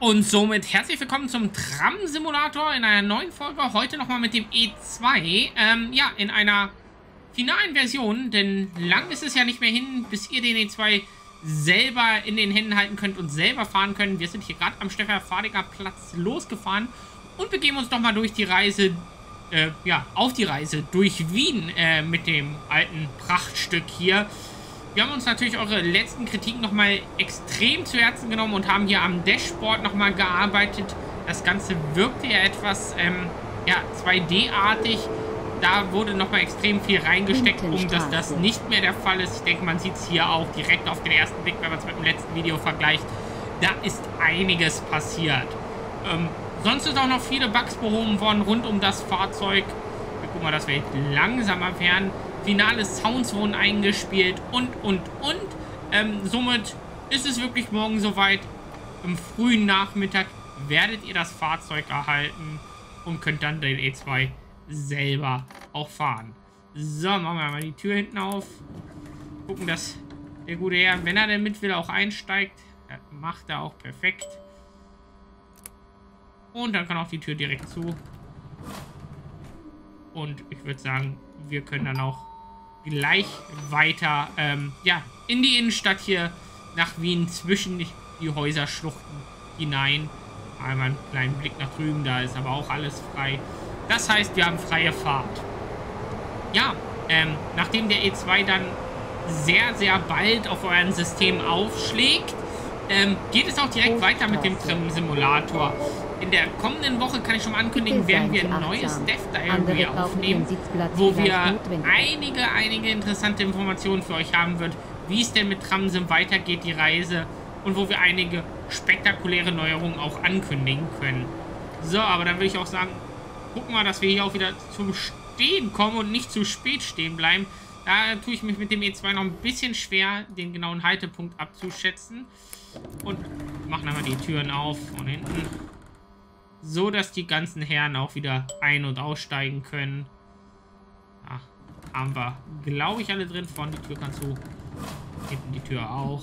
Und somit herzlich willkommen zum Tram-Simulator in einer neuen Folge. Heute nochmal mit dem E2. Ja, in einer finalen Version, denn lang ist es ja nicht mehr hin, bis ihr den E2 selber in den Händen halten könnt und selber fahren könnt. Wir sind hier gerade am Stefan-Fadiger Platz losgefahren und begeben uns nochmal durch die Reise, auf die Reise durch Wien mit dem alten Prachtstück hier. Wir haben uns natürlich eure letzten Kritiken nochmal extrem zu Herzen genommen und haben hier am Dashboard nochmal gearbeitet. Das Ganze wirkte ja etwas 2D-artig. Da wurde nochmal extrem viel reingesteckt, um dass das nicht mehr der Fall ist. Ich denke, man sieht es hier auch direkt auf den ersten Blick, wenn man es mit dem letzten Video vergleicht. Da ist einiges passiert. Sonst ist auch noch viele Bugs behoben worden rund um das Fahrzeug. Wir gucken mal, dass wir langsamer werden. Finale Sounds wurden eingespielt und. Somit ist es wirklich morgen soweit. Im frühen Nachmittag werdet ihr das Fahrzeug erhalten und könnt dann den E2 selber auch fahren. So, machen wir mal die Tür hinten auf. Gucken, dass der gute Herr, wenn er denn mit will, auch einsteigt. Das macht er auch perfekt. Und dann kann auch die Tür direkt zu. Und ich würde sagen, wir können dann auch gleich weiter, in die Innenstadt hier nach Wien zwischen die Häuserschluchten hinein. Einmal einen kleinen Blick nach drüben, da ist aber auch alles frei. Das heißt, wir haben freie Fahrt. Ja, nachdem der E2 dann sehr, sehr bald auf euren System aufschlägt, geht es auch direkt weiter mit dem Tram-Simulator. In der kommenden Woche, kann ich schon mal ankündigen, werden wir ein neues Death Diary aufnehmen, wo wir einige interessante Informationen für euch haben wird, wie es denn mit Tramsim weitergeht, die Reise, und wo wir einige spektakuläre Neuerungen auch ankündigen können. So, aber dann würde ich auch sagen, gucken wir, dass wir hier auch wieder zum Stehen kommen und nicht zu spät stehen bleiben. Da tue ich mich mit dem E2 noch ein bisschen schwer, den genauen Haltepunkt abzuschätzen. Und machen einmal die Türen auf von hinten, so dass die ganzen Herren auch wieder ein- und aussteigen können. Ja, haben wir, glaube ich, alle drin. Vorne die Tür kann zu, hinten die Tür auch.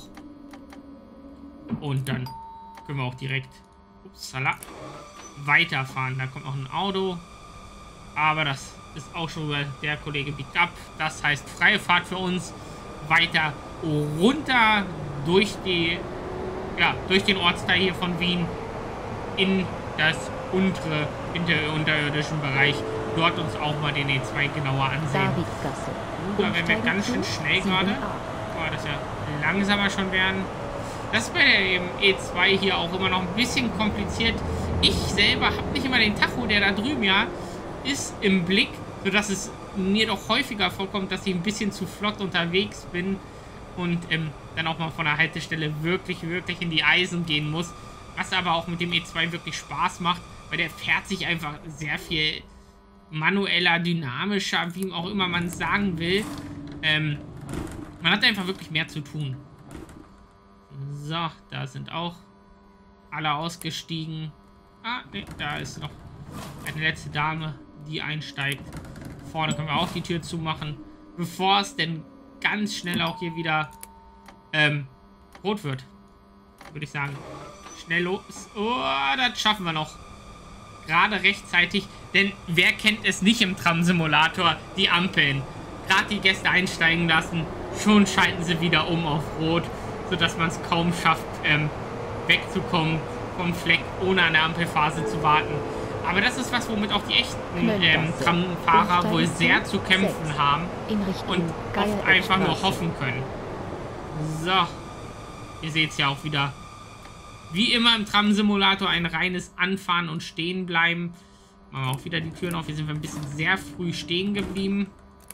Und dann können wir auch direkt weiterfahren. Da kommt noch ein Auto, aber das ist auch schon über der Kollege biegt ab. Das heißt, freie Fahrt für uns. Weiter runter durch den Ortsteil hier von Wien in das unterirdischen Bereich. Dort uns auch mal den E2 genauer ansehen. Da werden wir ganz schön schnell gerade. Oh, dass wir langsamer schon werden. Das ist bei dem E2 hier auch immer noch ein bisschen kompliziert. Ich selber habe nicht immer den Tacho, der da drüben ja ist, im Blick, sodass es mir doch häufiger vorkommt, dass ich ein bisschen zu flott unterwegs bin und dann auch mal von der Haltestelle wirklich in die Eisen gehen muss. Was aber auch mit dem E2 wirklich Spaß macht, weil der fährt sich einfach sehr viel manueller, dynamischer, wie auch immer man es sagen will. Man hat einfach wirklich mehr zu tun. So, da sind auch alle ausgestiegen. Ah, ne, da ist noch eine letzte Dame, die einsteigt. Vorne können wir auch die Tür zumachen, bevor es denn ganz schnell auch hier wieder rot wird. Würde ich sagen. Schnell los. Oh, das schaffen wir noch. Gerade rechtzeitig, denn wer kennt es nicht im Tram-Simulator? Die Ampeln. Gerade die Gäste einsteigen lassen, schon schalten sie wieder um auf Rot, sodass man es kaum schafft, wegzukommen vom Fleck, ohne an der Ampelphase zu warten. Aber das ist was, womit auch die echten Tramfahrer wohl sehr zu kämpfen haben und oft einfach nur hoffen können. So, ihr seht es ja auch wieder. Wie immer im Tram-Simulator ein reines Anfahren und Stehen bleiben. Machen wir auch wieder die Türen auf. Hier sind wir ein bisschen sehr früh stehen geblieben.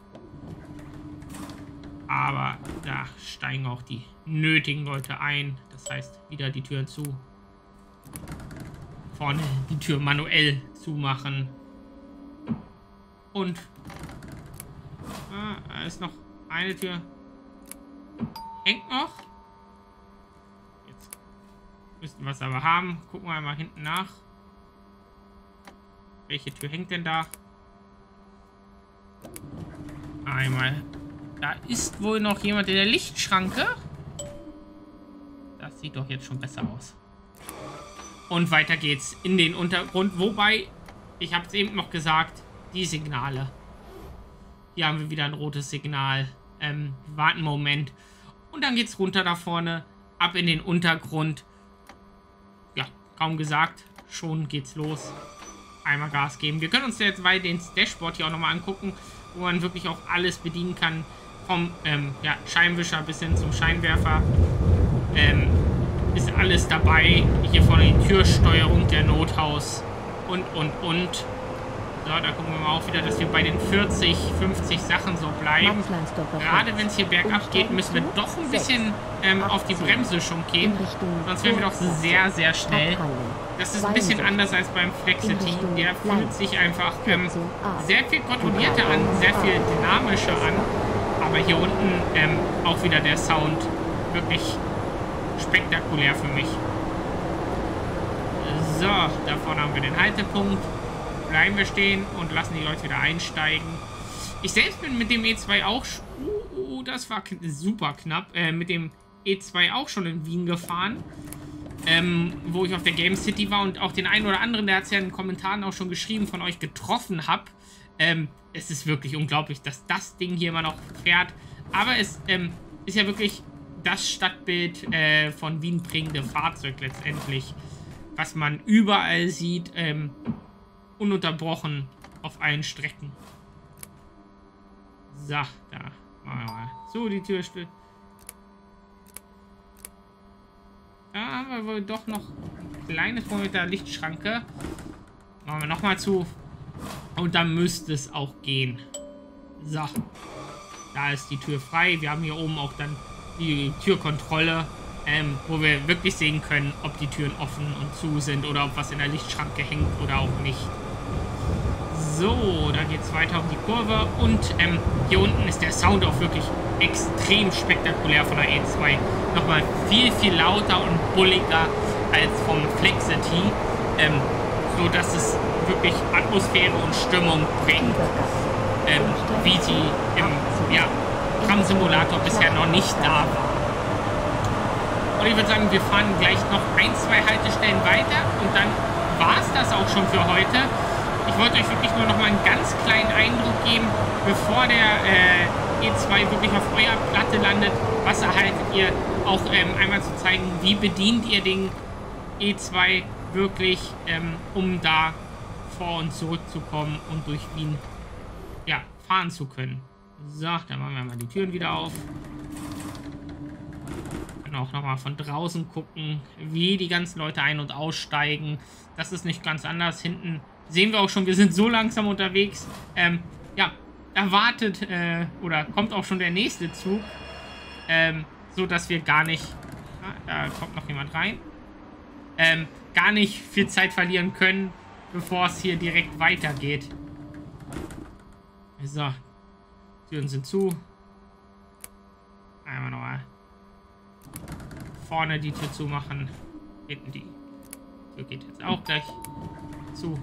Aber da steigen auch die nötigen Leute ein. Das heißt, wieder die Türen zu. Vorne die Tür manuell zumachen. Und da ist noch eine Tür. Hängt noch. Jetzt müssten wir es aber haben. Gucken wir mal hinten nach. Welche Tür hängt denn da? Einmal. Da ist wohl noch jemand in der Lichtschranke. Das sieht doch jetzt schon besser aus. Und weiter geht's in den Untergrund. Wobei, ich habe es eben noch gesagt, die Signale. Hier haben wir wieder ein rotes Signal. Warten einen Moment. Und dann geht's runter da vorne, ab in den Untergrund. Ja, kaum gesagt, schon geht's los. Einmal Gas geben. Wir können uns jetzt bei den Dashboard hier auch nochmal angucken, wo man wirklich auch alles bedienen kann. Vom ja, Scheinwischer bis hin zum Scheinwerfer. Ist alles dabei. Hier vorne die Türsteuerung, der Nothaus und. So, da gucken wir mal auch wieder, dass wir bei den 40, 50 Sachen so bleiben. Gerade wenn es hier bergab geht, müssen wir doch ein bisschen auf die Bremse schon gehen. Sonst werden wir doch sehr, sehr schnell. Das ist ein bisschen anders als beim Flexity. Der fühlt sich einfach sehr viel kontrollierter an, sehr viel dynamischer an. Aber hier unten auch wieder der Sound wirklich spektakulär für mich. So, da vorne haben wir den Haltepunkt. Bleiben wir stehen und lassen die Leute wieder einsteigen. Ich selbst bin mit dem E2 auch... das war super knapp. Mit dem E2 auch schon in Wien gefahren. Wo ich auf der Game City war und auch den einen oder anderen, der hat es ja in den Kommentaren auch schon geschrieben, von euch getroffen habe. Es ist wirklich unglaublich, dass das Ding hier immer noch fährt. Aber es ist ja wirklich das Stadtbild von Wien prägende Fahrzeug letztendlich. Was man überall sieht, ununterbrochen auf allen Strecken. So, da machen wir mal so die Tür steht. Da haben wir wohl doch noch ein kleines Problem mit der Lichtschranke. Machen wir nochmal zu. Und dann müsste es auch gehen. So. Da ist die Tür frei. Wir haben hier oben auch dann die Türkontrolle, wo wir wirklich sehen können, ob die Türen offen und zu sind oder ob was in der Lichtschranke hängt oder auch nicht. So, da geht es weiter um die Kurve und hier unten ist der Sound auch wirklich extrem spektakulär von der E2. Nochmal viel, viel lauter und bulliger als vom Flexity, so dass es wirklich Atmosphäre und Stimmung bringt, wie sie im Tram-Simulator bisher noch nicht da war. Und ich würde sagen, wir fahren gleich noch 1, 2 Haltestellen weiter und dann war es das auch schon für heute. Ich wollte euch wirklich nur noch mal einen ganz kleinen Eindruck geben, bevor der E2 wirklich auf eurer Platte landet. Was erhaltet ihr? Auch einmal zu zeigen, wie bedient ihr den E2 wirklich, um da vor und zurück zu kommen und durch Wien fahren zu können. So, dann machen wir mal die Türen wieder auf. Können auch noch mal von draußen gucken, wie die ganzen Leute ein- und aussteigen. Das ist nicht ganz anders. Hinten sehen wir auch schon, wir sind so langsam unterwegs. Erwartet oder kommt auch schon der nächste Zug, so dass wir gar nicht, da kommt noch jemand rein, gar nicht viel Zeit verlieren können, bevor es hier direkt weitergeht. So, Türen sind zu. Einmal nochmal vorne die Tür zumachen. Hinten die Tür geht jetzt auch gleich zu.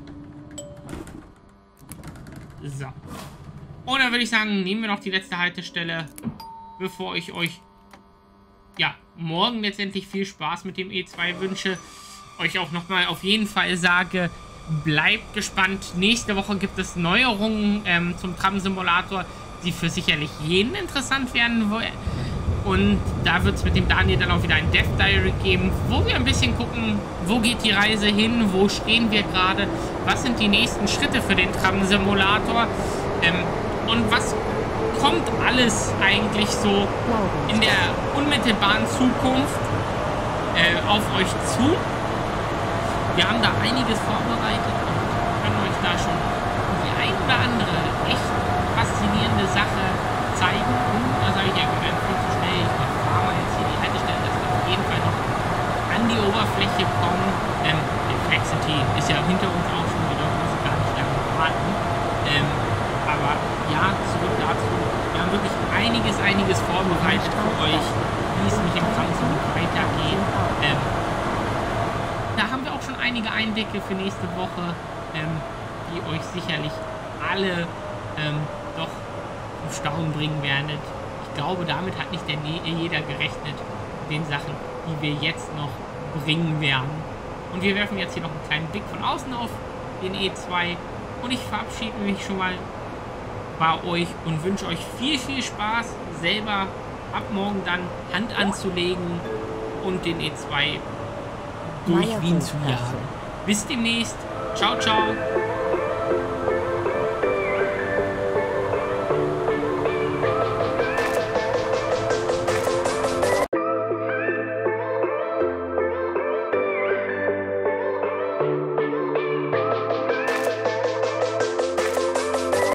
So. Und dann würde ich sagen, nehmen wir noch die letzte Haltestelle, bevor ich euch morgen letztendlich viel Spaß mit dem E2 wünsche. Euch auch nochmal auf jeden Fall sage, bleibt gespannt. Nächste Woche gibt es Neuerungen zum Tram-Simulator, die für sicherlich jeden interessant werden. Und da wird es mit dem Daniel dann auch wieder ein Death Diary geben, wo wir ein bisschen gucken, wo geht die Reise hin, wo stehen wir gerade, was sind die nächsten Schritte für den Tram-Simulator und was kommt alles eigentlich so in der unmittelbaren Zukunft auf euch zu. Wir haben da einiges vorbereitet und können euch da schon die ein oder andere echt faszinierende Sache zeigen. Und da sage ich einfach viel zu schnell, ich fahre mal jetzt hier die Haltestelle, dass wir auf jeden Fall noch an die Oberfläche kommen. Der Flexity ist ja hinter uns auch schon, wir dürfen uns gar nicht lange warten. Aber ja, zurück dazu. Wir haben wirklich einiges vorbereitet für euch, wie es mit dem Tram-Zug weitergeht. Da haben wir auch schon einige Einblicke für nächste Woche, die euch sicherlich alle doch auf Staunen bringen werden. Ich glaube, damit hat nicht jeder gerechnet, mit den Sachen, die wir jetzt noch bringen werden. Und wir werfen jetzt hier noch einen kleinen Blick von außen auf den E2. Und ich verabschiede mich schon mal bei euch und wünsche euch viel, viel Spaß, selber ab morgen dann Hand anzulegen und den E2 durch Wien zu jagen. Bis demnächst. Ciao, ciao.